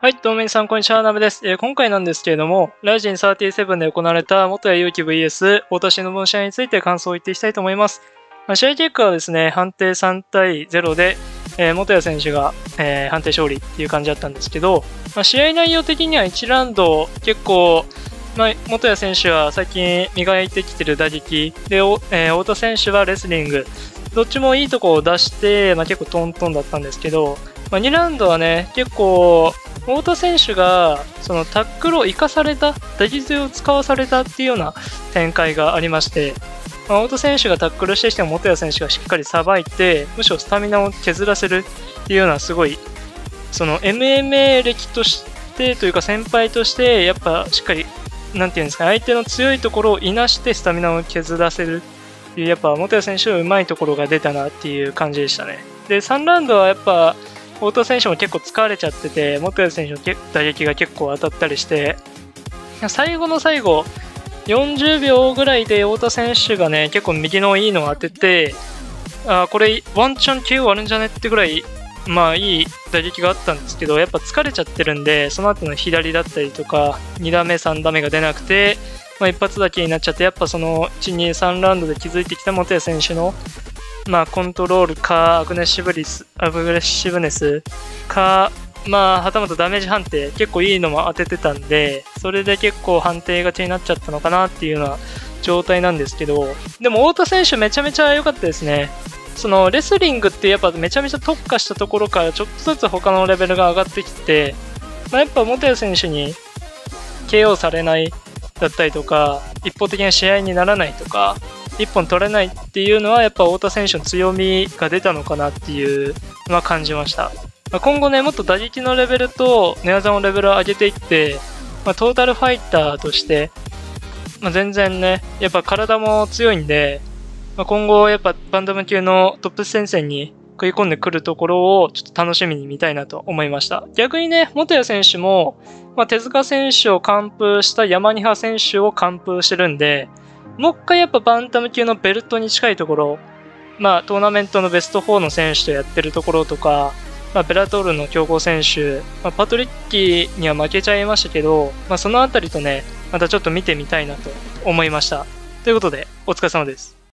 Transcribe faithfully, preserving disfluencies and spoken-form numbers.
はい、どうも皆さん、こんにちは、なべです。えー今回なんですけれども、ライジンさんじゅうななで行われた元谷祐希 ブイエス 太田忍の試合について感想を言っていきたいと思います。まあ、試合結果はですね、判定さんたいゼロで、えー元谷選手が、えー判定勝利っていう感じだったんですけど、まあ、試合内容的にはいちラウンド結構、まあ、元谷選手は最近磨いてきてる打撃で、おえー太田選手はレスリング、どっちもいいところを出して、まあ、結構トントンだったんですけど、まあ、にラウンドはね、結構、太田選手がそのタックルを生かされた、打撃を使わされたっていうような展開がありまして、まあ、太田選手がタックルしてきても元谷選手がしっかりさばいて、むしろスタミナを削らせるっていうような、すごい、その エムエムエー 歴としてというか先輩として、やっぱしっかり、なんていうんですか、相手の強いところをいなしてスタミナを削らせるっていう、やっぱ元谷選手のうまいところが出たなっていう感じでしたね。で、さんラウンドはやっぱ、太田選手も結構疲れちゃってて、元谷選手の打撃が結構当たったりして、最後の最後、よんじゅうびょうぐらいで太田選手がね、結構右のいいのを当てて、あこれワンチャン ケーオー あるんじゃねってぐらい、まあいい打撃があったんですけど、やっぱ疲れちゃってるんで、その後の左だったりとか、に打目、さん打目が出なくて、まあ、一発だけになっちゃって、やっぱそのいち、に、さんラウンドで築いてきた元谷選手のまあ、コントロールか、アグレッシブリス、アグレッシブネスか、まあ、はたまたダメージ判定、結構いいのも当ててたんで、それで結構判定勝ちになっちゃったのかなっていうような状態なんですけど、でも太田選手めちゃめちゃ良かったですね。そのレスリングってやっぱめちゃめちゃ特化したところからちょっとずつ他のレベルが上がってきて、まあ、やっぱ元谷選手に ケーオー されないだったりとか、一方的な試合にならないとか、一本取れないっていうのはやっぱ太田選手の強みが出たのかなっていうのは感じました。まあ、今後ね、もっと打撃のレベルと寝技のレベルを上げていって、まあ、トータルファイターとして、まあ、全然ね、やっぱ体も強いんで、まあ、今後やっぱバンタム級のトップ戦線に食い込んでくるところをちょっと楽しみに見たいなと思いました。逆にね、元谷選手も、まあ、手塚選手を完封した山二葉選手を完封してるんで、もう一回やっぱバンタム級のベルトに近いところ、まあトーナメントのベストフォーの選手とやってるところとか、まあ、ベラトールの強豪選手、まあ、パトリッキーには負けちゃいましたけど、まあ、そのあたりとね、またちょっと見てみたいなと思いました。ということで、お疲れ様です。